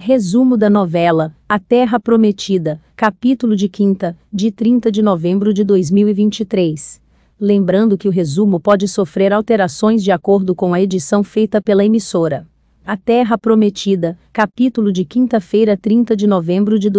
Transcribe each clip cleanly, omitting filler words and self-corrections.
Resumo da novela A Terra Prometida, capítulo de quinta, de 30 de novembro de 2023. Lembrando que o resumo pode sofrer alterações de acordo com a edição feita pela emissora. A Terra Prometida, capítulo de quinta-feira, 30 de novembro de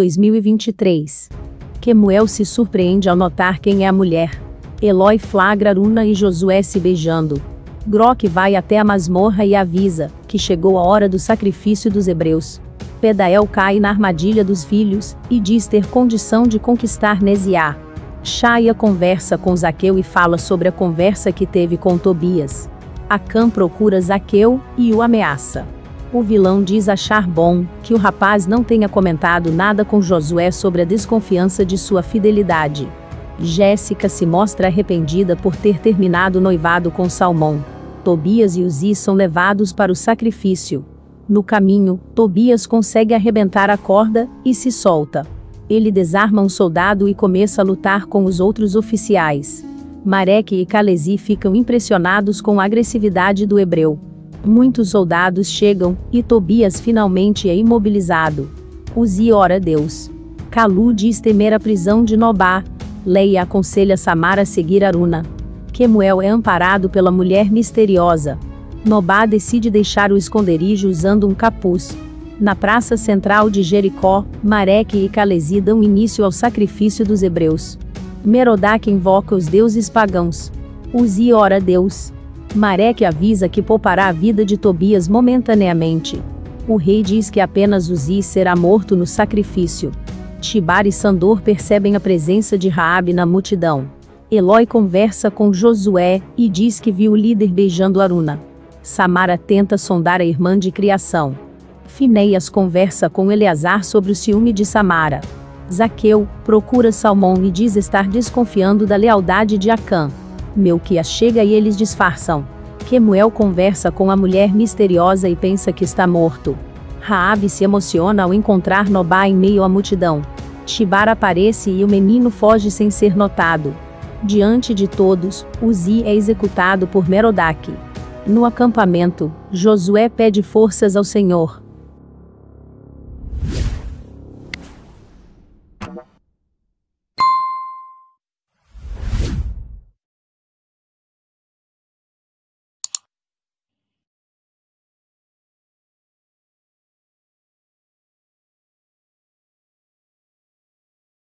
2023. Kemuel se surpreende ao notar quem é a mulher. Eloi flagra Aruna e Josué se beijando. Grok vai até a masmorra e avisa que chegou a hora do sacrifício dos hebreus. Pedael cai na armadilha dos filhos e diz ter condição de conquistar Néziá. Shaia conversa com Zaqueu e fala sobre a conversa que teve com Tobias. Acã procura Zaqueu e o ameaça. O vilão diz achar bom que o rapaz não tenha comentado nada com Josué sobre a desconfiança de sua fidelidade. Jéssica se mostra arrependida por ter terminado o noivado com Salmão. Tobias e Uzi são levados para o sacrifício. No caminho, Tobias consegue arrebentar a corda e se solta. Ele desarma um soldado e começa a lutar com os outros oficiais. Marek e Calesi ficam impressionados com a agressividade do hebreu. Muitos soldados chegam e Tobias finalmente é imobilizado. Uzi ora a Deus. Calu diz temer a prisão de Nobá. Leia aconselha Samara a seguir Aruna. Kemuel é amparado pela mulher misteriosa. Nobá decide deixar o esconderijo usando um capuz. Na praça central de Jericó, Marek e Calesi dão início ao sacrifício dos hebreus. Merodach invoca os deuses pagãos. Uzi ora a Deus. Marek avisa que poupará a vida de Tobias momentaneamente. O rei diz que apenas Uzi será morto no sacrifício. Tibar e Sandor percebem a presença de Raabe na multidão. Eloi conversa com Josué e diz que viu o líder beijando Aruna. Samara tenta sondar a irmã de criação. Finéias conversa com Eleazar sobre o ciúme de Samara. Zaqueu procura Salmão e diz estar desconfiando da lealdade de Acã. Melquias chega e eles disfarçam. Kemuel conversa com a mulher misteriosa e pensa que está morto. Raabe se emociona ao encontrar Nobá em meio à multidão. Tibar aparece e o menino foge sem ser notado. Diante de todos, Uzi é executado por Merodach. No acampamento, Josué pede forças ao Senhor.